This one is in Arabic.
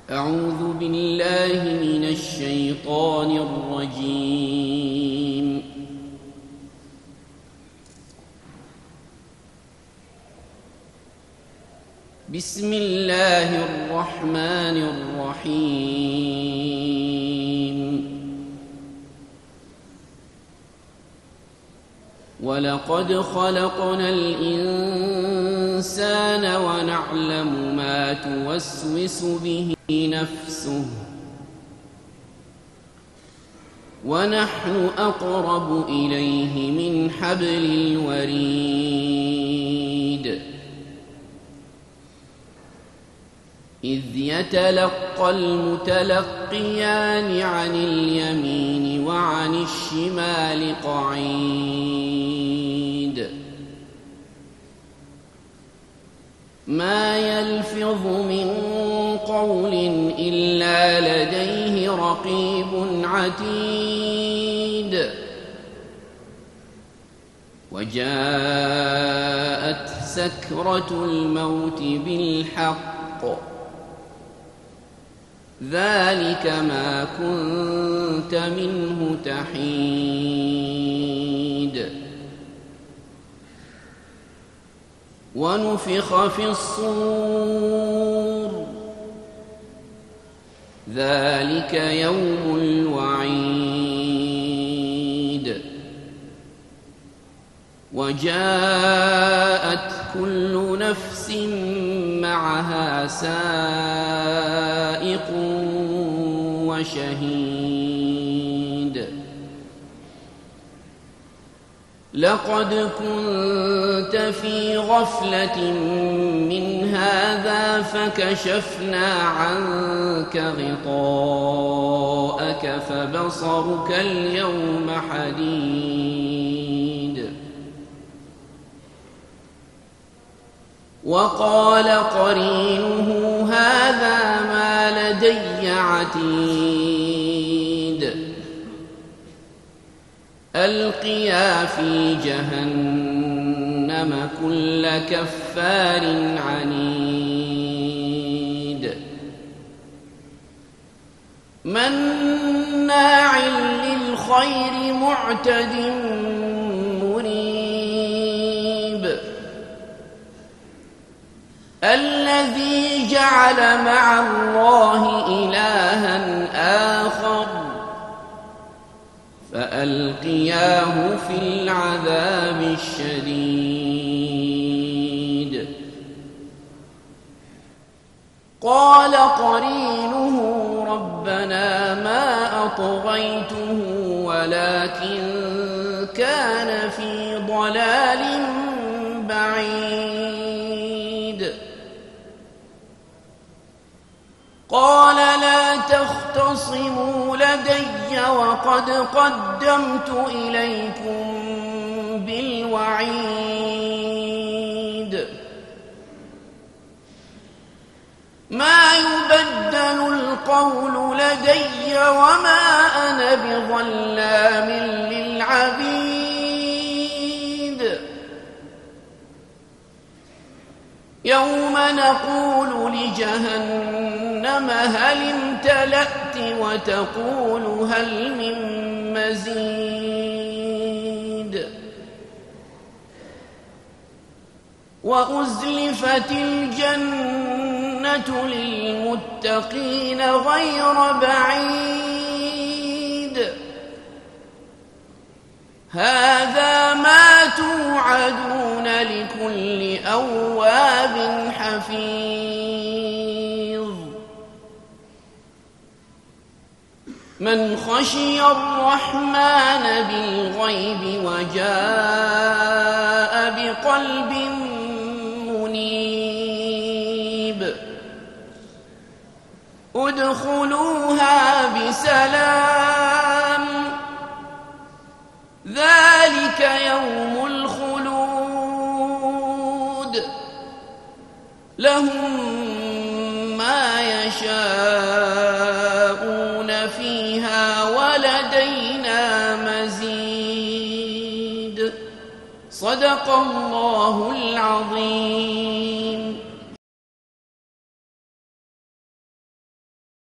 أعوذ بالله من الشيطان الرجيم. بسم الله الرحمن الرحيم. ولقد خلقنا الإنسان ونعلم ما توسوس به نفسه ونحن أقرب إليه من حبل الوريد إذ يتلقى المتلقيان عن اليمين وعن الشمال قعيد ما يلفظ من قول إلا لديه رقيب عتيد وجاءت سكرة الموت بالحق ذلك ما كنت منه تحيد ونفخ في الصور ذلك يوم الوعيد وجاءت كل نفس معها سائق وشهيد لقد كنت في غفلة من هذا فكشفنا عنك غطاءك فبصرك اليوم حديد وقال قرينه هذا ما لدي عتيد ألقيا في جهنم كل كفار عنيد مناع للخير معتد مريب الذي جعل مع الله إلها آخر فألقياه في العذاب الشديد قال قرينه ربنا ما أطغيته ولكن كان في ضلال بعيد قال لا تختصموا لدي وقد قدمت إليكم بالوعيد ما يبدل القول لدي وما أنا بظلام للعبيد يوم نقول لجهنم هل امتلأت وتقول هل من مزيد وأزلفت الجنة للمتقين غير بعيد هذا ما توعدون لكل أواب حفيظ من خشي الرحمن بالغيب وجاء بقلب منيب ادخلوها بسلام ذلك يوم الخلود لهم ما يشاءون فيها ولدينا مزيد صدق الله العظيم.